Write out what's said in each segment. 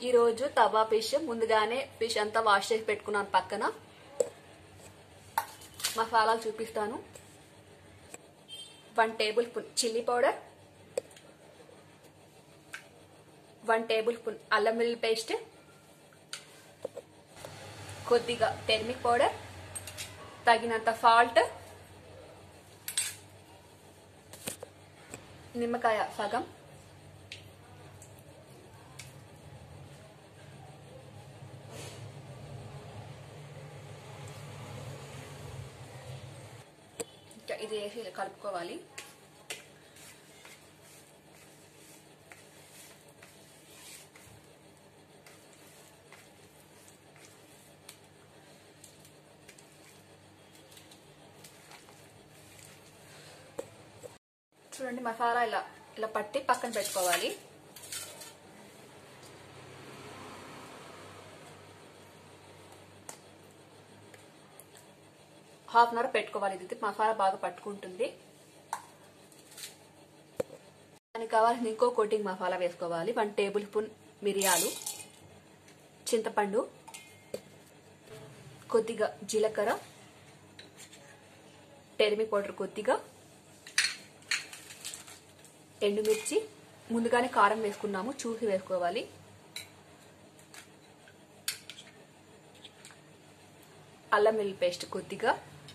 రోజు తవా ఫిష్ ముందుగానే ఫిష్ అంతా వాష్ చేసి పెట్టుకున్నాను. పక్కన మసాలాలు చూపిస్తాను. 1 tablespoon chilli powder, 1 tablespoon అల్లం వెల్లుల్లి పేస్ట్, కొద్దిగా టర్మరిక్ పౌడర్, తగినంత సాల్ట్, నిమ్మకాయ సగం, ఇది వేసి ఇలా కలుపుకోవాలి. చూడండి మసాలా ఇలా పట్టి పక్కన పెట్టుకోవాలి. హాఫ్ అన్ అవర్ పెట్టుకోవాలి. ఇది మసాలా బాగా పట్టుకుంటుంది. దానికి కావాల్సిన ఇంకో కోటింగ్ మసాలా వేసుకోవాలి. 1 టేబుల్ స్పూన్ మిరియాలు, చింతపండు, కొద్దిగా జీలకర్ర, టర్మరిక్ పౌడర్ కొద్దిగా, ఎండుమిర్చి, ముందుగానే కారం వేసుకున్నాము, చూసి వేసుకోవాలి. అల్లం వెల్లుల్లి పేస్ట్ కొద్దిగా,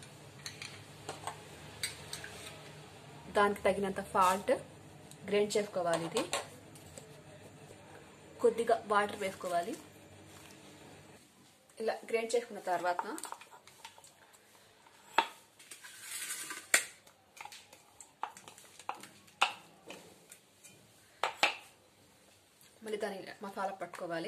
దానికి తగినంత సాల్ట్, గ్రైండ్ చేసుకోవాలి. ఇది కొద్దిగా వాటర్ వేసుకోవాలి. ఇలా గ్రైండ్ చేసుకున్న తర్వాత మళ్ళీ దాని మసాలా పట్టుకోవాలి.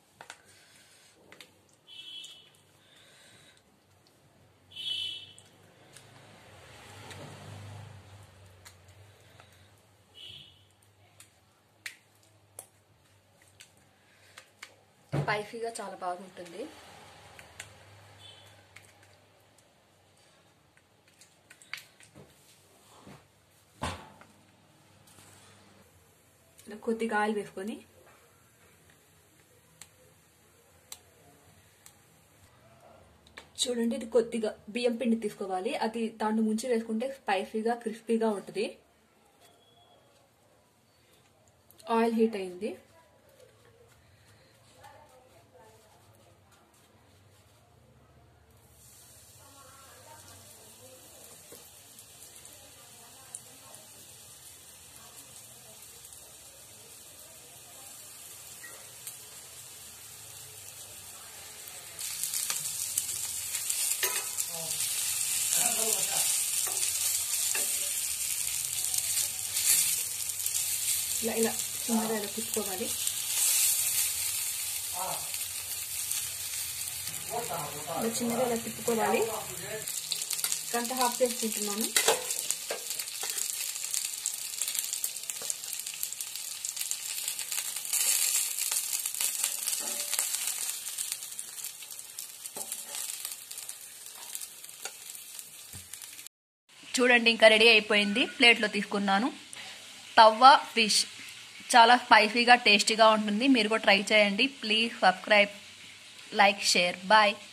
స్పైసీగా చాలా బాగుంటుంది. కొద్దిగా ఆయిల్ వేసుకొని చూడండి, ఇది కొద్దిగా బియ్యం పిండి తీసుకోవాలి. అది దాంట్లో ముంచి వేసుకుంటే స్పైసీగా క్రిస్పీగా ఉంటుంది. ఆయిల్ హీట్ అయింది. ఇలా చిన్నగా ఇలా తిప్పుకోవాలి. ఇలా చిన్నగా ఇలా తిప్పుకోవాలి. గంట హాఫ్ చేసుకుంటున్నాను. చూడండి, ఇంకా రెడీ అయిపోయింది. ప్లేట్లో తీసుకున్నాను. తవ్వా ఫిష్ చాలా స్పైసీగా టేస్టీగా ఉంటుంది. మీరు కూడా ట్రై చేయండి. Please subscribe, like, share. Bye.